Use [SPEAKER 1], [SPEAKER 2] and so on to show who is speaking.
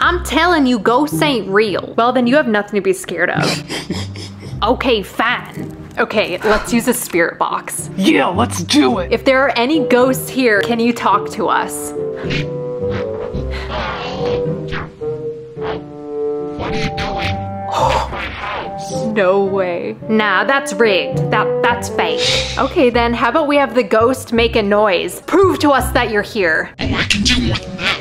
[SPEAKER 1] I'm telling you, ghosts ain't real. Well, then you have nothing to be scared of. Okay, fine. Okay, let's use a spirit box.
[SPEAKER 2] Yeah, let's do it.
[SPEAKER 1] If there are any ghosts here, can you talk to us?
[SPEAKER 3] What are you doing? My house.
[SPEAKER 1] No way. Nah, that's rigged. That's fake. Okay then, how about we have the ghost make a noise? Prove to us that you're here.
[SPEAKER 3] Oh, I can do one now.